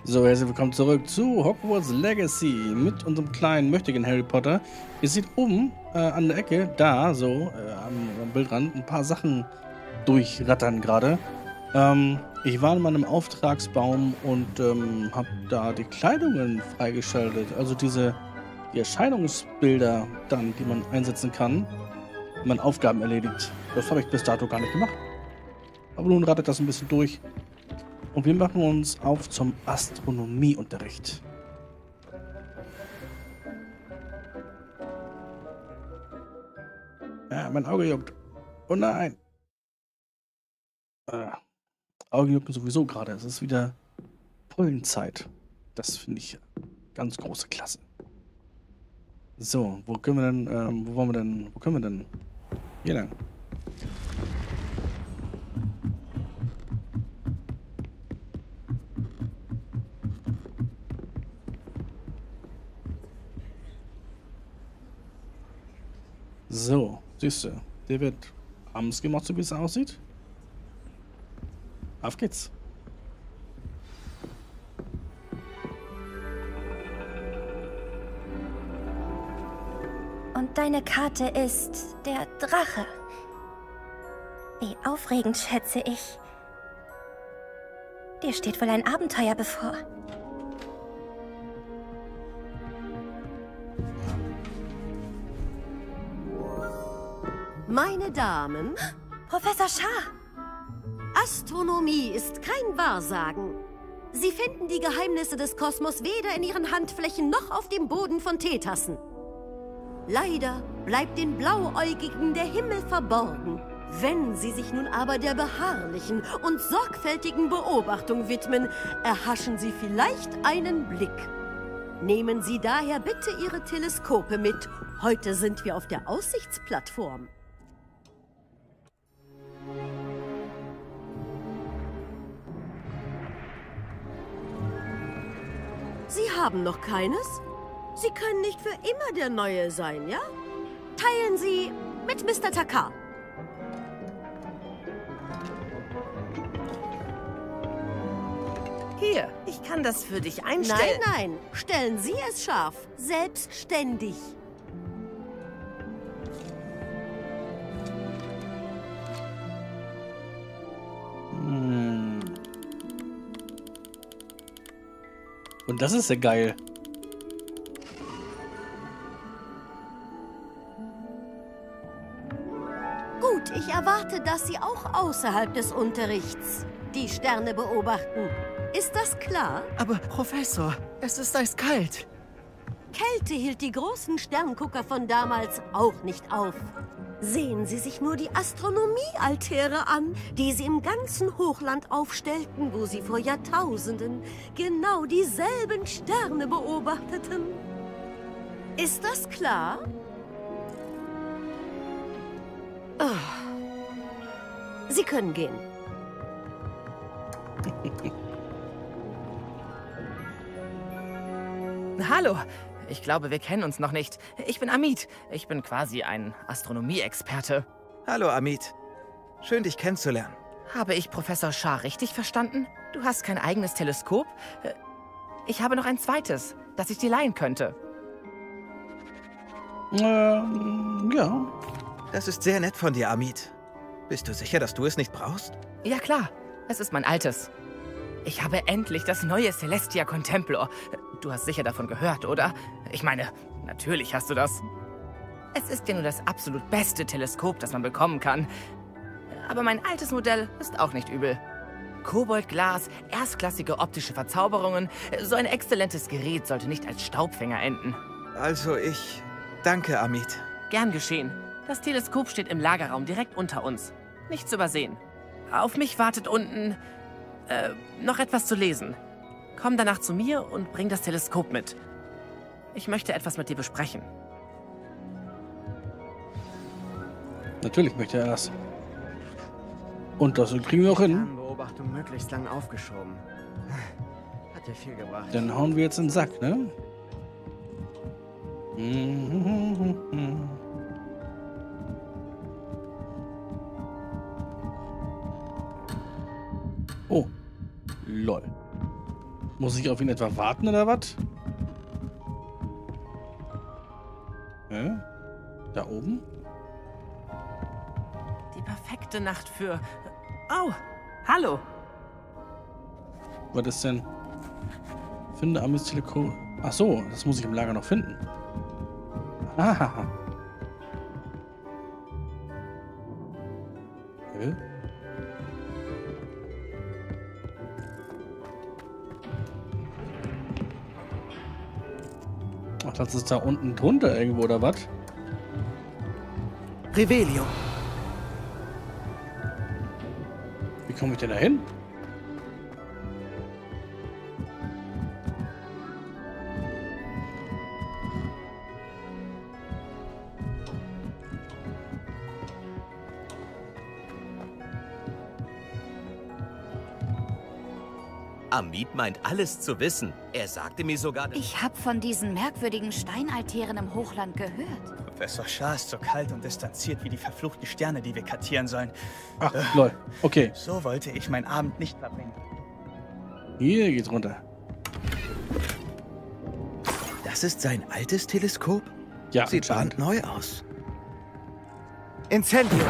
So, herzlich willkommen zurück zu Hogwarts Legacy mit unserem kleinen, mächtigen Harry Potter. Ihr seht oben an der Ecke, da, so, am Bildrand, ein paar Sachen durchrattern gerade. Ich war in meinem Auftragsbaum und habe da die Kleidungen freigeschaltet. Also die Erscheinungsbilder dann, die man einsetzen kann, wenn man Aufgaben erledigt. Das habe ich bis dato gar nicht gemacht. Aber nun rattert das ein bisschen durch. Und wir machen uns auf zum Astronomieunterricht. Ja, mein Auge juckt. Oh nein. Auge juckt sowieso gerade. Es ist wieder Pollenzeit. Das finde ich ganz große Klasse. So, wo können wir denn, wo können wir denn? Hier lang. So, siehst du, der wird abends gemacht, so wie es aussieht. Auf geht's. Und deine Karte ist der Drache. Wie aufregend, schätze ich. Dir steht wohl ein Abenteuer bevor. Meine Damen, Professor Shah! Astronomie ist kein Wahrsagen. Sie finden die Geheimnisse des Kosmos weder in Ihren Handflächen noch auf dem Boden von Teetassen. Leider bleibt den Blauäugigen der Himmel verborgen. Wenn Sie sich nun aber der beharrlichen und sorgfältigen Beobachtung widmen, erhaschen Sie vielleicht einen Blick. Nehmen Sie daher bitte Ihre Teleskope mit. Heute sind wir auf der Aussichtsplattform. Sie haben noch keines? Sie können nicht für immer der Neue sein, ja? Teilen Sie mit Mr. Takar. Hier, ich kann das für dich einstellen. Nein, nein, stellen Sie es scharf. Selbstständig. Und das ist ja geil. Gut, ich erwarte, dass Sie auch außerhalb des Unterrichts die Sterne beobachten. Ist das klar? Aber Professor, es ist eiskalt. Kälte hielt die großen Sterngucker von damals auch nicht auf. Sehen Sie sich nur die Astronomiealtäre an, die sie im ganzen Hochland aufstellten, wo sie vor Jahrtausenden genau dieselben Sterne beobachteten. Ist das klar? Sie können gehen. Hallo, ich glaube, wir kennen uns noch nicht. Ich bin Amit. Ich bin quasi ein Astronomie-Experte. Hallo, Amit. Schön, dich kennenzulernen. Habe ich Professor Shah richtig verstanden? Du hast kein eigenes Teleskop? Ich habe noch ein zweites, das ich dir leihen könnte. Ja. Das ist sehr nett von dir, Amit. Bist du sicher, dass du es nicht brauchst? Ja klar, es ist mein altes. Ich habe endlich das neue Celestia Contemplor. Du hast sicher davon gehört, oder? Ich meine, natürlich hast du das. Es ist ja nur das absolut beste Teleskop, das man bekommen kann. Aber mein altes Modell ist auch nicht übel. Koboldglas, erstklassige optische Verzauberungen. So ein exzellentes Gerät sollte nicht als Staubfänger enden. Also danke, Amit. Gern geschehen. Das Teleskop steht im Lagerraum direkt unter uns. Nicht zu übersehen. Auf mich wartet unten noch etwas zu lesen. Komm danach zu mir und bring das Teleskop mit. Ich möchte etwas mit dir besprechen. Natürlich möchte er das. Und das kriegen wir auch hin. Beobachtung möglichst lang aufgeschoben. Hat ja viel gebracht. Dann hauen wir jetzt in den Sack, ne? Oh. Lol. Muss ich auf ihn etwa warten oder was? Da oben? Die perfekte Nacht für... Oh, hallo. Was ist denn? Finde Amis Teleskop. Ach so, das muss ich im Lager noch finden. Ah. Ach, das ist da unten drunter irgendwo, oder was? Revelio. Wie komme ich denn da hin? Amit meint alles zu wissen. Er sagte mir sogar... Ich habe von diesen merkwürdigen Steinaltären im Hochland gehört. Professor Shah ist so kalt und distanziert wie die verfluchten Sterne, die wir kartieren sollen. Ach, lol. Okay. So wollte ich meinen Abend nicht verbringen. Hier geht's runter. Das ist sein altes Teleskop? Ja, Sieht anscheinend. brandneu aus. Incendio.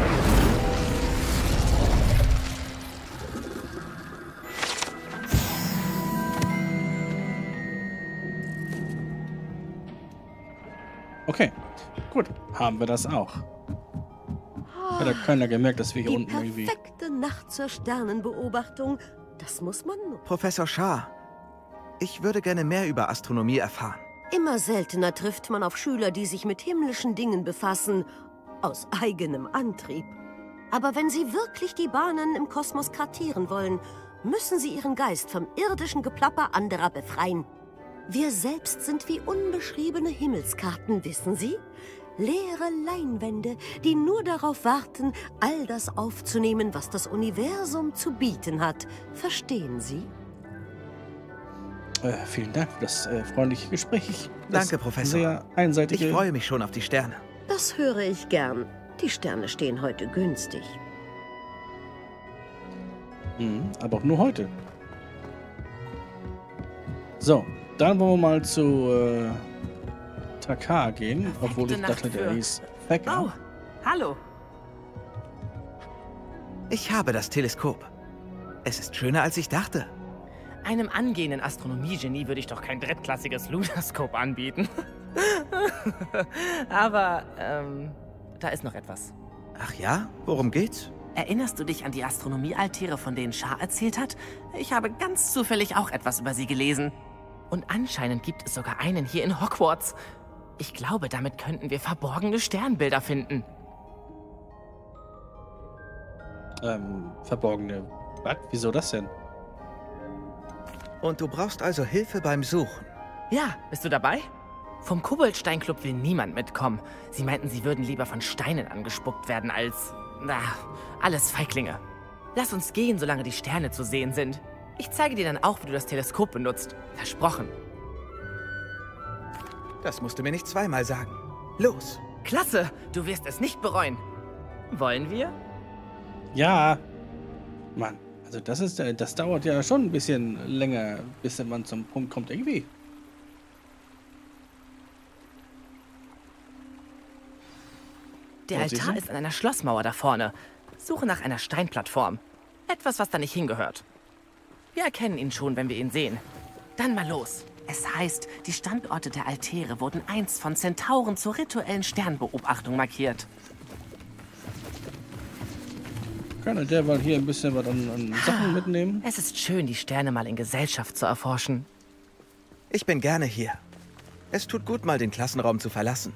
Okay, gut. Haben wir das auch. Hat ja keiner gemerkt, dass wir hier Die unten irgendwie... perfekte Nacht zur Sternenbeobachtung. Das muss man Professor Shah, ich würde gerne mehr über Astronomie erfahren. Immer seltener trifft man auf Schüler, die sich mit himmlischen Dingen befassen, aus eigenem Antrieb. Aber wenn sie wirklich die Bahnen im Kosmos kartieren wollen, müssen sie ihren Geist vom irdischen Geplapper anderer befreien. Wir selbst sind wie unbeschriebene Himmelskarten, wissen Sie? Leere Leinwände, die nur darauf warten, all das aufzunehmen, was das Universum zu bieten hat. Verstehen Sie? Vielen Dank für das freundliche Gespräch. Danke, Professor. Sehr einseitige... Ich freue mich schon auf die Sterne. Das höre ich gern. Die Sterne stehen heute günstig. Aber auch nur heute. So, dann wollen wir mal zu Takar gehen, obwohl ich dachte, der hieß Thacker. Oh, hallo. Ich habe das Teleskop. Es ist schöner, als ich dachte. Einem angehenden Astronomie-Genie würde ich doch kein drittklassiges Lunaskop anbieten. Aber, da ist noch etwas. Ach ja? Worum geht's? Erinnerst du dich an die Astronomie-Altäre, von denen Shah erzählt hat? Ich habe ganz zufällig auch etwas über sie gelesen. Und anscheinend gibt es sogar einen hier in Hogwarts. Ich glaube, damit könnten wir verborgene Sternbilder finden. Verborgene... Was? Wieso das denn? Und du brauchst also Hilfe beim Suchen. Ja, bist du dabei? Vom Koboldsteinclub will niemand mitkommen. Sie meinten, sie würden lieber von Steinen angespuckt werden als... Na, alles Feiglinge. Lass uns gehen, solange die Sterne zu sehen sind. Ich zeige dir dann auch, wie du das Teleskop benutzt. Versprochen. Das musst du mir nicht zweimal sagen. Los! Klasse, du wirst es nicht bereuen. Wollen wir? Ja. Mann, also das dauert ja schon ein bisschen länger, bis man zum Punkt kommt irgendwie. Der Altar ist an einer Schlossmauer da vorne. Suche nach einer Steinplattform. Etwas, was da nicht hingehört. Wir erkennen ihn schon, wenn wir ihn sehen. Dann mal los. Es heißt, die Standorte der Altäre wurden einst von Zentauren zur rituellen Sternbeobachtung markiert. Kann der mal hier ein bisschen was an Sachen mitnehmen? Es ist schön, die Sterne mal in Gesellschaft zu erforschen. Ich bin gerne hier. Es tut gut, mal den Klassenraum zu verlassen.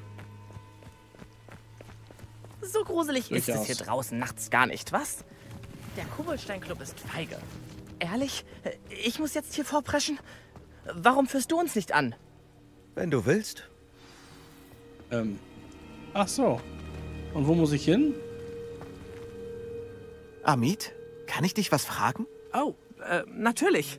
So gruselig ist es Durchaus. hier draußen nachts gar nicht, was? Der Koboldsteinclub ist feige. Ehrlich? Ich muss jetzt hier vorpreschen? Warum führst du uns nicht an? Wenn du willst. Ach so. Und wo muss ich hin? Amit, kann ich dich was fragen? Oh, natürlich.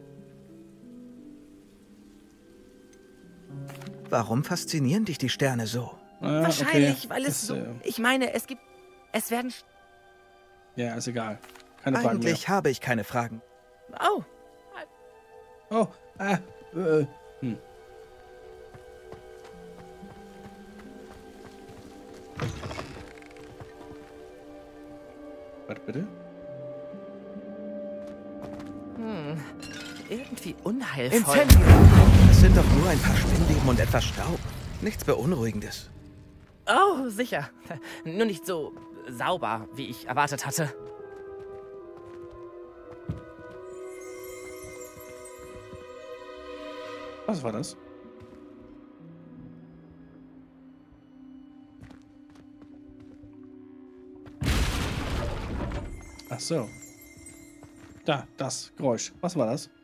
Warum faszinieren dich die Sterne so? Wahrscheinlich, okay. weil es so... Ich meine, es werden... Ja, ist egal. Keine Fragen mehr. Eigentlich habe ich keine Fragen. Oh, Oh, Warte bitte. Irgendwie unheilvoll. Incendio! Das sind doch nur ein paar Spinnweben und etwas Staub. Nichts Beunruhigendes. Oh, sicher. Nur nicht so sauber, wie ich erwartet hatte. Was war das? Ach so. Da, das Geräusch. Was war das?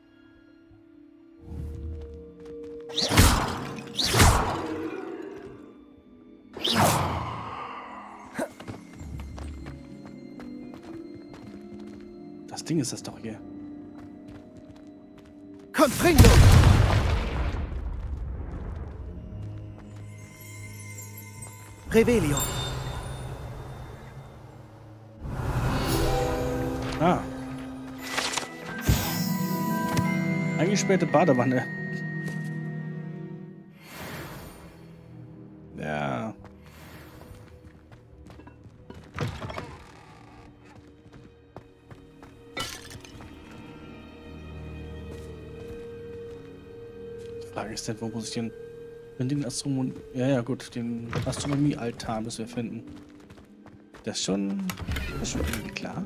Das Ding ist das doch hier. Confringo! Revelio. Ah. Eingesperrte Badewanne. Ja. Die Frage ist denn, wo muss ich den Astronomie... Ja, gut, den Astronomie-Altar müssen wir finden. Das ist schon irgendwie klar.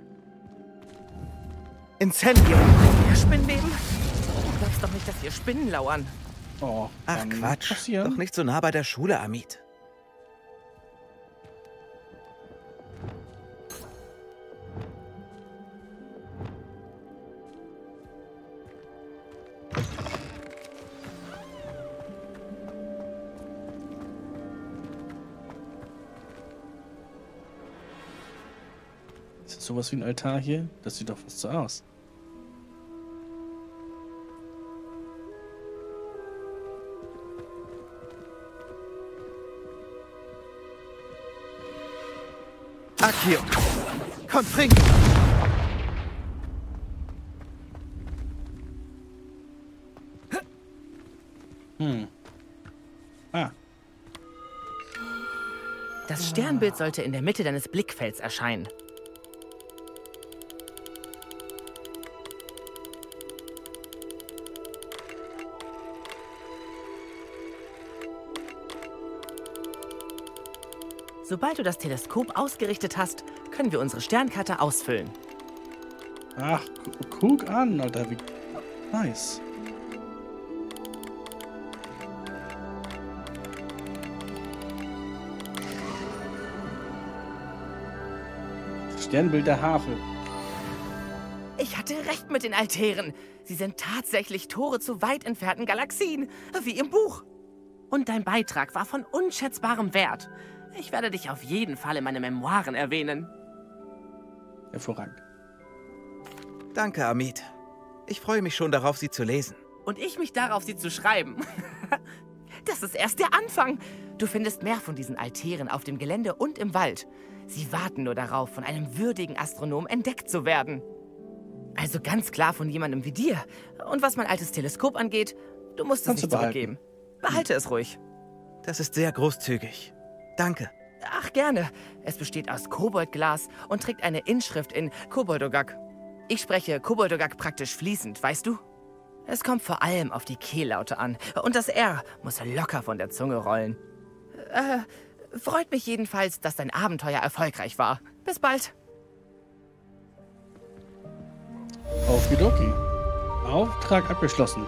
Incendio! Ja, Spinnweben? Du glaubst doch nicht, dass hier Spinnen lauern. Oh, Ach Quatsch, passieren. doch nicht so nah bei der Schule, Amit. Ist das sowas wie ein Altar hier? Das sieht doch fast so aus. Accio! Confringo! Ah, Das Sternbild sollte in der Mitte deines Blickfelds erscheinen. Sobald du das Teleskop ausgerichtet hast, können wir unsere Sternkarte ausfüllen. ach, guck an, Alter, wie nice. Sternbild der Havel. Ich hatte recht mit den Altären. Sie sind tatsächlich Tore zu weit entfernten Galaxien, wie im Buch. Und dein Beitrag war von unschätzbarem Wert. Ich werde dich auf jeden Fall in meine Memoiren erwähnen. Hervorragend. Danke, Amit. Ich freue mich schon darauf, sie zu lesen. Und ich mich darauf, sie zu schreiben. Das ist erst der Anfang. Du findest mehr von diesen Altären auf dem Gelände und im Wald. Sie warten nur darauf, von einem würdigen Astronomen entdeckt zu werden. Also ganz klar von jemandem wie dir. Und was mein altes Teleskop angeht, du musst es nicht zurückgeben. Behalte es ruhig. Das ist sehr großzügig. Danke. Ach, gerne. Es besteht aus Koboldglas und trägt eine Inschrift in Koboldogak. Ich spreche Koboldogak praktisch fließend, weißt du? Es kommt vor allem auf die Kehllaute an. Und das R muss locker von der Zunge rollen. Freut mich jedenfalls, dass dein Abenteuer erfolgreich war. Bis bald. Okidoki. Auftrag abgeschlossen.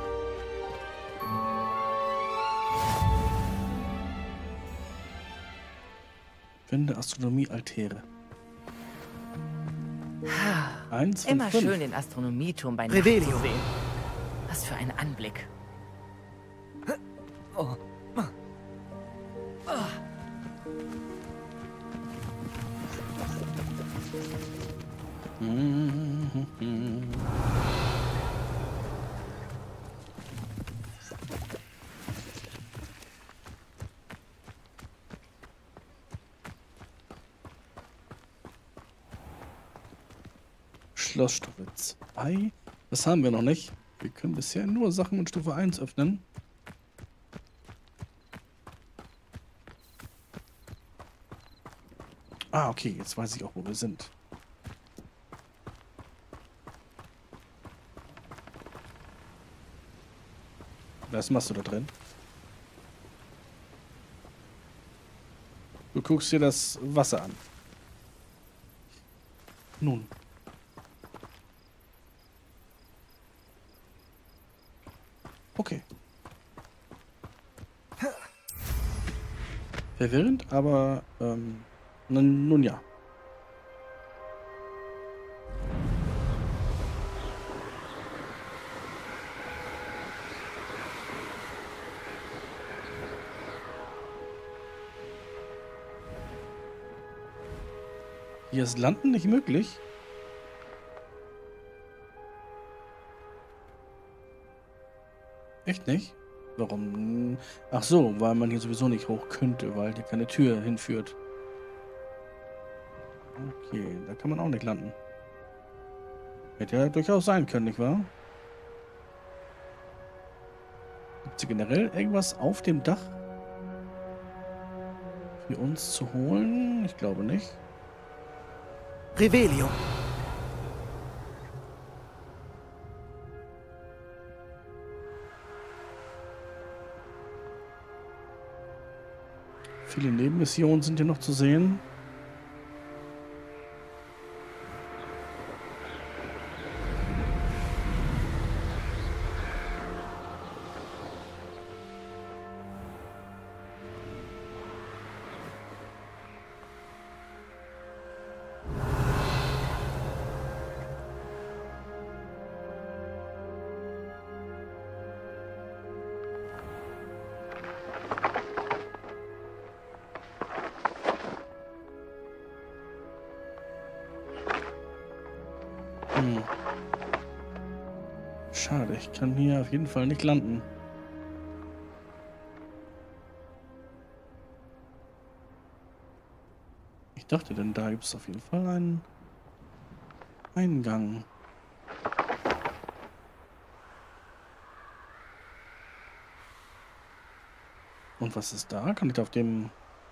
Finde Astronomie-Altäre. 1 von Immer 5. schön, den Astronomieturm bei Nacht Revelio. zu sehen. Was für ein Anblick. Schloss Stufe 2. Das haben wir noch nicht. Wir können bisher nur Sachen mit Stufe 1 öffnen. Ah, okay, jetzt weiß ich auch, wo wir sind. Was machst du da drin? Du guckst dir das Wasser an. Nun. Okay. Verwirrend, aber nun ja. Hier ist Landen nicht möglich. Echt nicht? Warum? Ach so, weil man hier sowieso nicht hoch könnte, weil hier keine Tür hinführt. Okay, da kann man auch nicht landen. Hätte ja durchaus sein können, nicht wahr? Gibt es hier generell irgendwas auf dem Dach für uns zu holen? Ich glaube nicht. Revelio. Viele Nebenmissionen sind hier noch zu sehen. Schade, ich kann hier auf jeden Fall nicht landen. Ich dachte denn, da gibt es auf jeden Fall einen Eingang. Und was ist da? Kann ich da auf dem...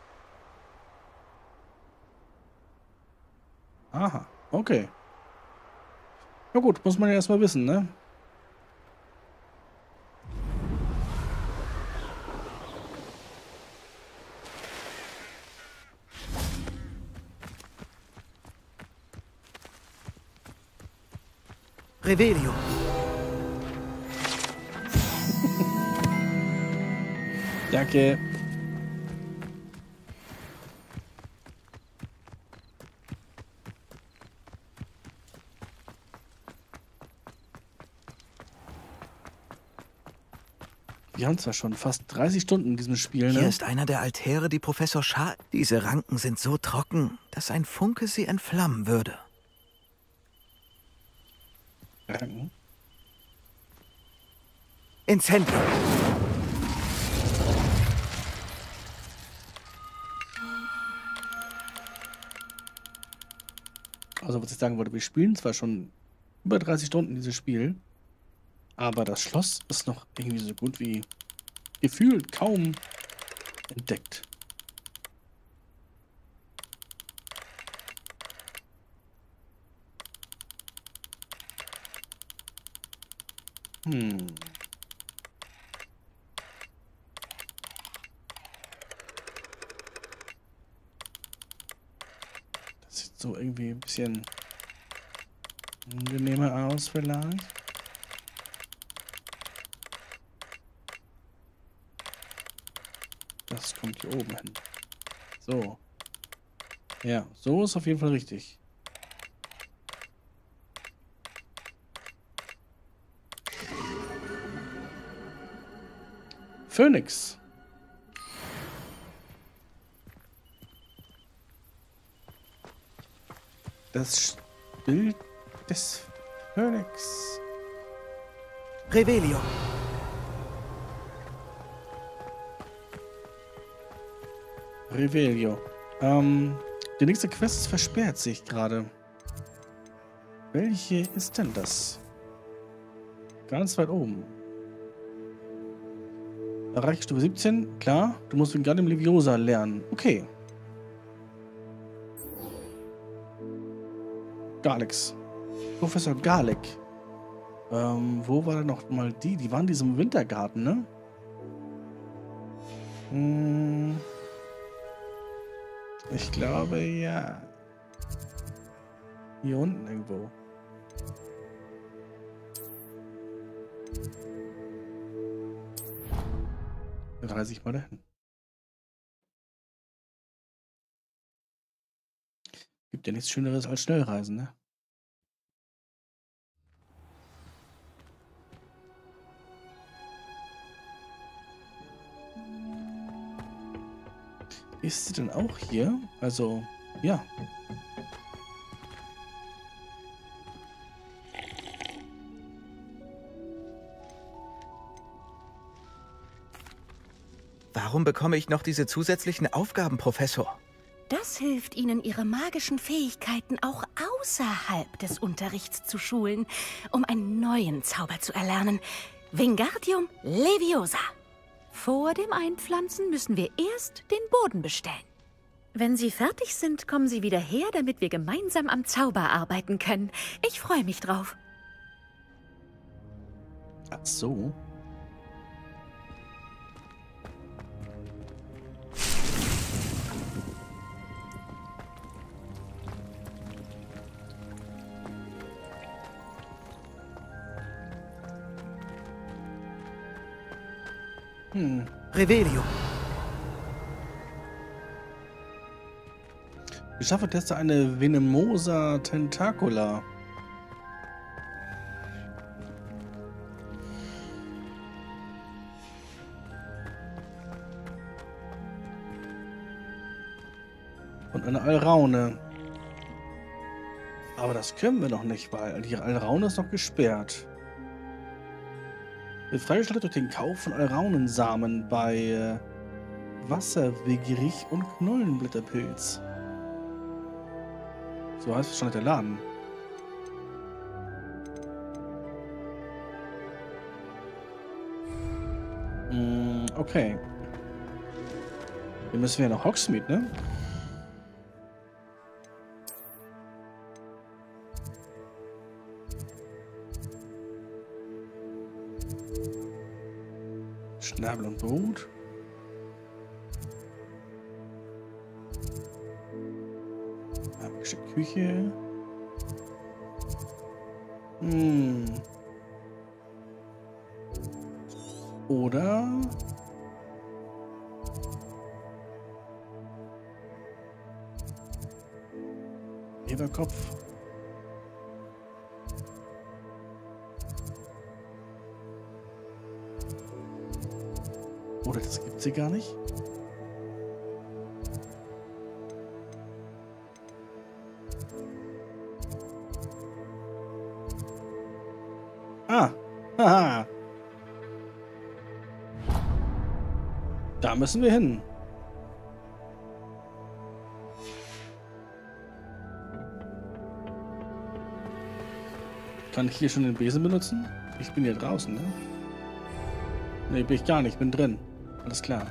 Aha, okay. Na gut, muss man ja erstmal wissen, ne? Revelio. Danke. Wir haben zwar schon fast 30 Stunden in diesem Spiel, ne? Hier ist einer der Altäre, die Professor Shah... Diese Ranken sind so trocken, dass ein Funke sie entflammen würde. Ranken? Incendio. Also, was ich sagen wollte, wir spielen zwar schon über 30 Stunden dieses Spiel, aber das Schloss ist noch irgendwie so gut wie gefühlt kaum entdeckt. Das sieht so irgendwie ein bisschen angenehmer aus vielleicht. Das kommt hier oben hin. So. Ja, so ist auf jeden Fall richtig. Phönix. Das Bild des Phönix. Revelio. Revelio. Die nächste Quest ist versperrt, sehe ich gerade. Welche ist denn das? Ganz weit oben. Erreiche Stufe 17, klar. Du musst Wingardium Leviosa lernen. Okay. Garlex. Professor Garleck. Wo war denn noch mal die? Die waren in diesem Wintergarten, ne? Ich glaube, ja. Hier unten irgendwo. Dann reise ich mal dahin. Gibt ja nichts Schöneres als Schnellreisen, ne? Ist sie denn auch hier? Also, ja. Warum bekomme ich noch diese zusätzlichen Aufgaben, Professor? Das hilft Ihnen, Ihre magischen Fähigkeiten auch außerhalb des Unterrichts zu schulen, um einen neuen Zauber zu erlernen. Wingardium Leviosa. Vor dem Einpflanzen müssen wir erst den Boden bestellen. Wenn Sie fertig sind, kommen Sie wieder her, damit wir gemeinsam am Zauber arbeiten können. Ich freue mich drauf. Ach so. Revelio. Beschaffe Tester eine Venemosa Tentacula. Und eine Alraune. Aber das können wir noch nicht, weil die Alraune ist noch gesperrt. Wird freigeschaltet durch den Kauf von Alraunensamen bei Wasserwegerich und Knollenblätterpilz. So heißt wahrscheinlich der Laden. Okay. Hier müssen wir ja nach Hogsmeade, ne? Schnabel und Brut. Magische Küche. Oder Leberkopf. Oder das gibt's hier gar nicht. Ah, haha. Da müssen wir hin. Kann ich hier schon den Besen benutzen? Ich bin hier draußen, ne? Ne, bin ich gar nicht, bin drin. Alles klar.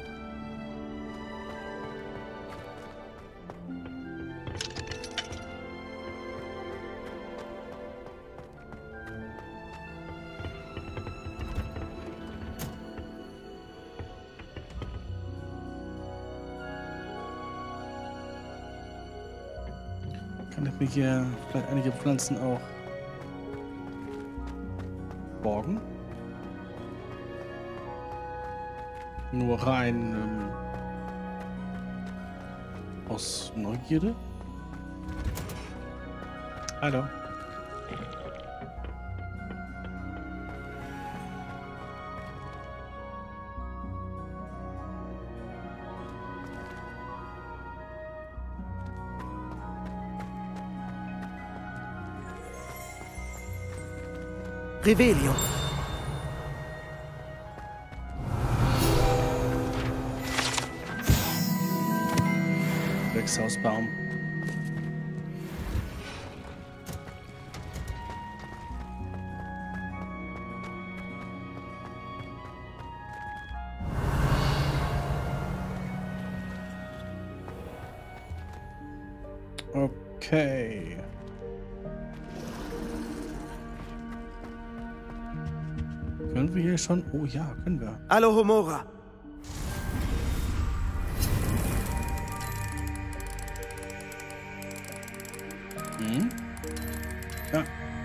Kann ich mir hier vielleicht einige Pflanzen auch borgen? Nur rein aus Neugierde. Hallo. Revelio. Wechshausbaum. Okay. Können wir hier schon? Oh ja, können wir. Alohomora. Hm? Ja.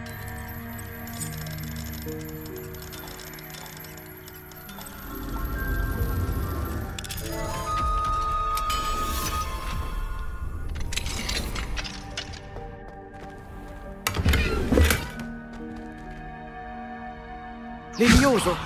Levioso.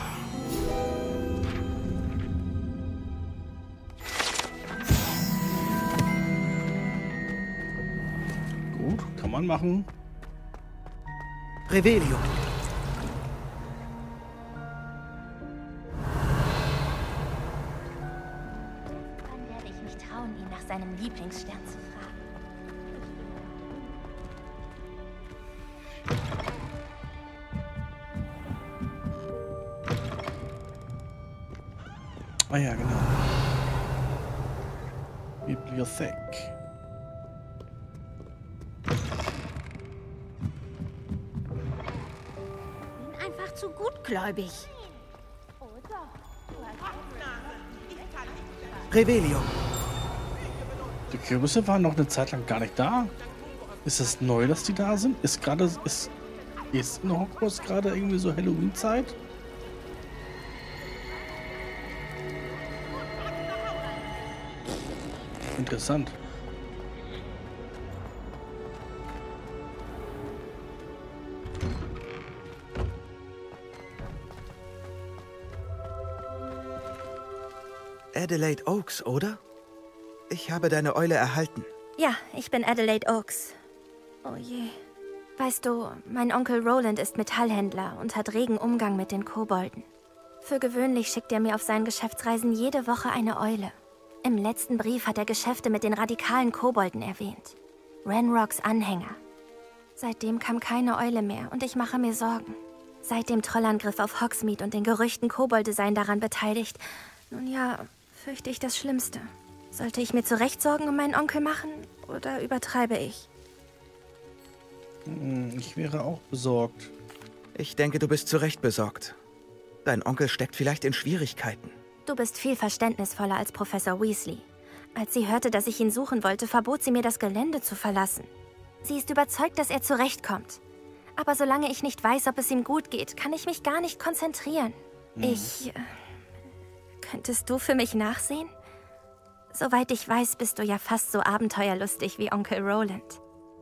Gut, kann man machen. Revelio. Wann werde ich mich trauen, ihn nach seinem Lieblingsstern zu fragen? Ah ja, genau. Bibliothek. Bin einfach zu gutgläubig. Revelio. Die Kürbisse waren noch eine Zeit lang gar nicht da. Ist es neu, dass die da sind? Ist in Hogwarts gerade irgendwie so Halloween-Zeit? Interessant. Adelaide Oaks, oder? Ich habe deine Eule erhalten. Ja, ich bin Adelaide Oaks. Oh je. Weißt du, mein Onkel Roland ist Metallhändler und hat regen Umgang mit den Kobolden. Für gewöhnlich schickt er mir auf seinen Geschäftsreisen jede Woche eine Eule. Im letzten Brief hat er Geschäfte mit den radikalen Kobolden erwähnt. Ranrocks Anhänger. Seitdem kam keine Eule mehr und ich mache mir Sorgen. Seit dem Trollangriff auf Hogsmeade und den Gerüchten, Kobolde seien daran beteiligt. Nun ja, fürchte ich das Schlimmste. Sollte ich mir zu Recht Sorgen um meinen Onkel machen oder übertreibe ich? Ich wäre auch besorgt. Ich denke, du bist zu Recht besorgt. Dein Onkel steckt vielleicht in Schwierigkeiten. Du bist viel verständnisvoller als Professor Weasley. Als sie hörte, dass ich ihn suchen wollte, verbot sie mir, das Gelände zu verlassen. Sie ist überzeugt, dass er zurechtkommt. Aber solange ich nicht weiß, ob es ihm gut geht, kann ich mich gar nicht konzentrieren. Könntest du für mich nachsehen? Soweit ich weiß, bist du ja fast so abenteuerlustig wie Onkel Roland.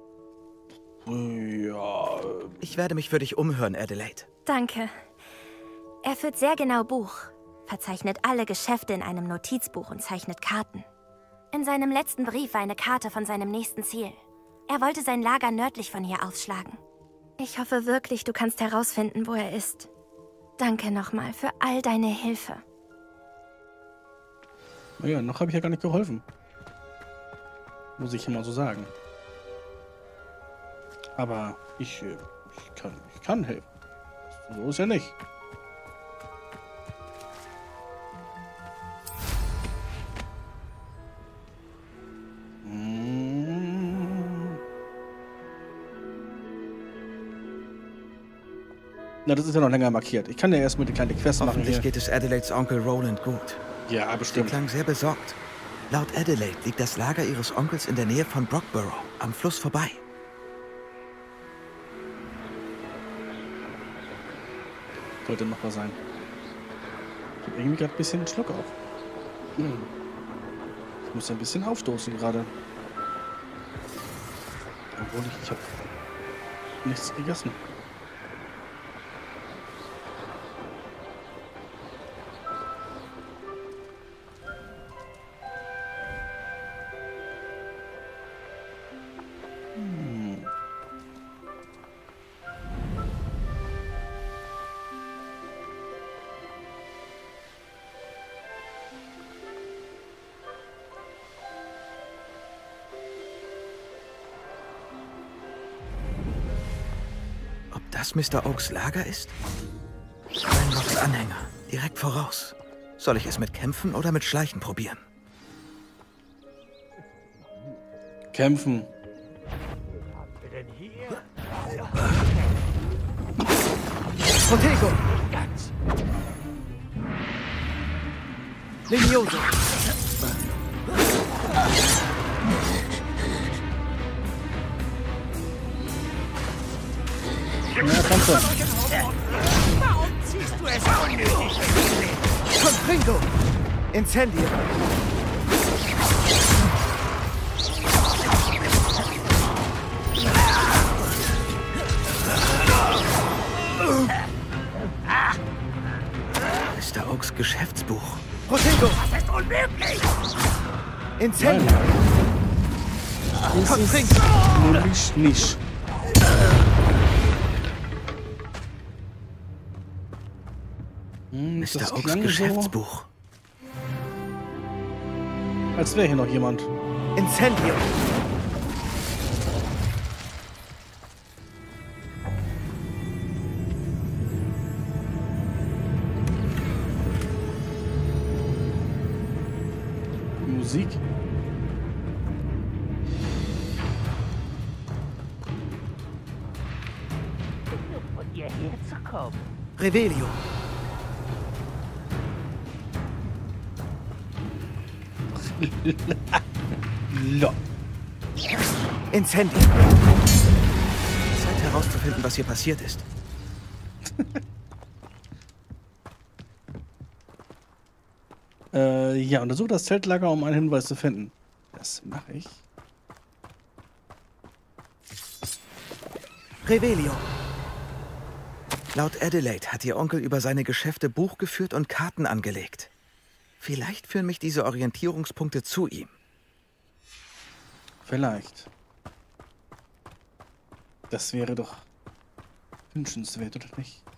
Ja. Ich werde mich für dich umhören, Adelaide. Danke. Er führt sehr genau Buch, verzeichnet alle Geschäfte in einem Notizbuch und zeichnet Karten. In seinem letzten Brief war eine Karte von seinem nächsten Ziel. Er wollte sein Lager nördlich von hier aufschlagen. Ich hoffe wirklich, du kannst herausfinden, wo er ist. Danke nochmal für all deine Hilfe. Naja, noch habe ich ja gar nicht geholfen. Muss ich immer so sagen. Aber ich kann helfen. So ist ja nicht. Na, das ist ja noch länger markiert. Ich kann ja erst mit der kleinen Quest machen. Hoffentlich geht es Adelaides Onkel Roland gut. Ja, Sie bestimmt. klang sehr besorgt. Laut Adelaide liegt das Lager ihres Onkels in der Nähe von Brockborough, am Fluss vorbei. Sollte machbar sein. Ich habe irgendwie gerade ein bisschen einen Schluck auf. Ich muss ein bisschen aufstoßen gerade. Obwohl ich habe nichts gegessen. Das Mr. Oaks Lager ist? Ranrocks Anhänger, direkt voraus. Soll ich es mit Kämpfen oder mit Schleichen probieren? Kämpfen. Protego! Levioso! Ja, kannst du. Warum ziehst du es unnötig? Confringo! Incendio! Mr. Oaks Geschäftsbuch. Protego! Das ist unmöglich! Incendio! Das ist nämlich nicht. Das Mr. Oaks klang Geschäftsbuch. so, als wäre hier noch jemand. Incendio! Musik. Von hierher zu kommen. Revelio! Ja. Incendio! Zeit herauszufinden, was hier passiert ist. Ja, untersuche das Zeltlager, um einen Hinweis zu finden. Das mache ich. Revelio! Laut Adelaide hat ihr Onkel über seine Geschäfte Buch geführt und Karten angelegt. Vielleicht führen mich diese Orientierungspunkte zu ihm. Vielleicht. Das wäre doch wünschenswert, oder nicht?